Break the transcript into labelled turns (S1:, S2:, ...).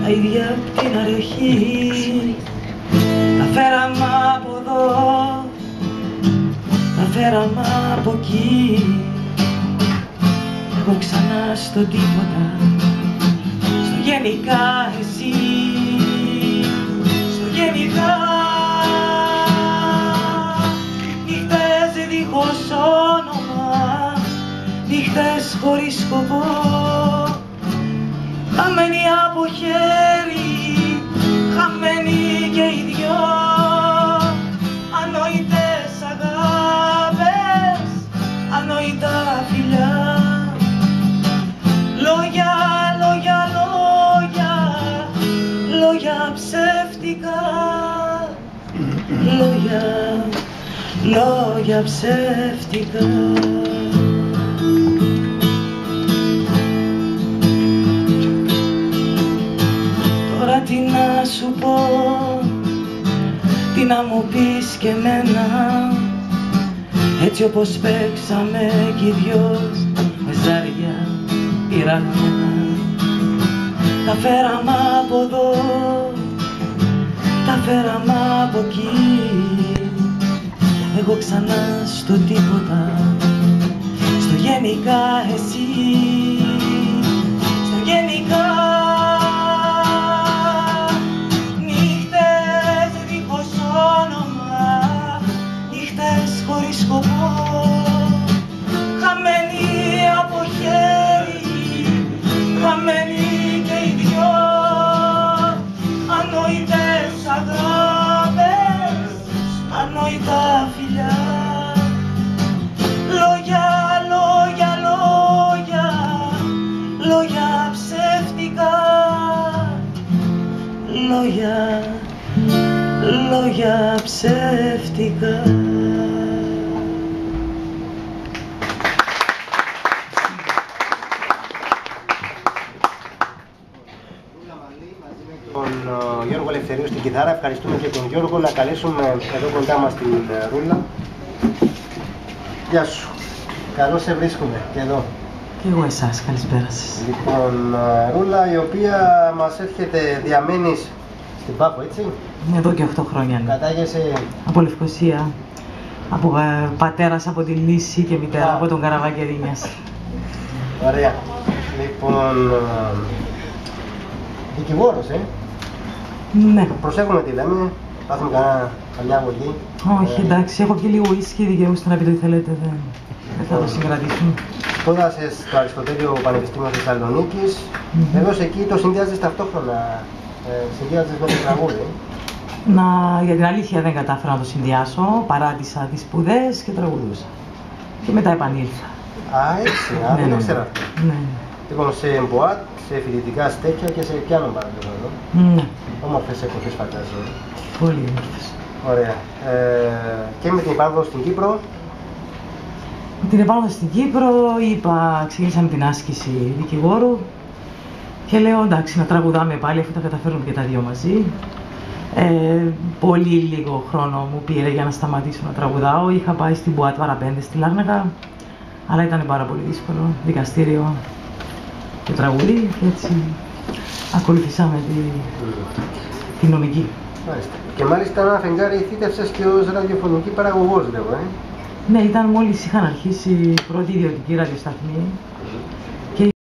S1: αηδία απ' την αρχή. Τα φέραμε από εδώ, τα φέραμε από εκεί. Εγώ ξανά στο τίποτα, στο γενικά εσύ, στο γενικά. Νύχτες δίχως όνομα, νύχτες χωρίς σκοπό, χαμένοι από χέρι, χαμένοι και οι δυο. Ανόητες αγάπες, ανόητα φιλιά. Λόγια, λόγια, λόγια, λόγια ψεύτικα. Λόγια, λόγια ψεύτικα. Τώρα τι να σου πω, τι να μου πεις και εμένα, έτσι όπως παίξαμε κι οι δυο με ζάρια πειραγμένα. Τα φέραμε από εδώ, τα φέραμε από εκεί. Εγώ ξανά στο τίποτα, στο γενικά εσύ, στο γενικά. Νύχτες δίχως όνομα, νύχτες χωρίς σκοπό, χαμένοι από χέρι, χαμένοι και οι δυο. Ανόητες αγάπες, ανόητα φιλιά. Λόγια, λόγια, λόγια, λόγια ψεύτικα. Λόγια, λόγια ψεύτικα.
S2: Τον Γιώργο Ελευθερίου στην κιθάρα. Ευχαριστούμε και τον Γιώργο. Να καλέσουμε εδώ κοντά μας την Ρούλα. Γεια σου. Καλώς σε βρίσκουμε και εδώ.
S1: Και εγώ εσάς, καλησπέρα σας.
S2: Λοιπόν, Ρούλα, η οποία μας έρχεται, διαμένεις στην Πάφο, έτσι.
S1: Εδώ και 8 χρόνια. Ναι.
S2: Κατάγεσαι
S1: Από Λευκοσία, από πατέρας από τη Λύση και μητέρα από τον Καραβαγγερίνιας.
S2: Ωραία. Λοιπόν, δικηγόρος,
S1: Ναι.
S2: Προσέχουμε τι λέμε, πάθουμε καμιά αγωγή.
S1: Όχι, εντάξει, έχω και λίγο ίσκι, δικαιούστε να πείτε ό,τι θέλετε, δεν θα το συγκρατήσουμε.
S2: Σπούδασες στο Αριστοτέλειο Πανεπιστήμιο Θεσσαλονίκης. Βεβαίως εκεί το συνδυάζεις ταυτόχρονα, συνδυάζεις με το τραγούδι.
S1: Για την αλήθεια δεν κατάφερα να το συνδυάσω, παράτησα τις σπουδές και τραγουδούσα. Και μετά επανήλθα.
S2: Α, έτσι, δεν το ήξερα.
S1: Ναι.
S2: Λοιπόν, σε μποάτ, σε φοιτητικά στέκια και σε πιάνο παραδείγματο.
S1: Ναι.
S2: Όμορφες εποχές φαντάζομαι.
S1: Πολύ όμορφες.
S2: Ωραία. Και με την επάνωδο στην Κύπρο.
S1: Με την επάνωδο στην Κύπρο ξεκίνησαμε την άσκηση δικηγόρου και λέω εντάξει, να τραγουδάμε πάλι αφού τα καταφέρουμε και τα δύο μαζί. Πολύ λίγο χρόνο μου πήρε για να σταματήσω να τραγουδάω. Είχα πάει στην μποάτ Παραπέντε στη Λάρνακα, αλλά ήταν πάρα πολύ δύσκολο. Δικαστήριο και τραγουδί και έτσι ακολουθήσαμε τη νομική.
S2: Μάλιστα. Και μάλιστα ένα φεγγάρι θύτευσες και ως ραδιοφωνική παραγωγός, λέω,
S1: Ναι, ήταν μόλις είχαν αρχίσει η πρώτη ιδιωτική ραδιοσταθμή.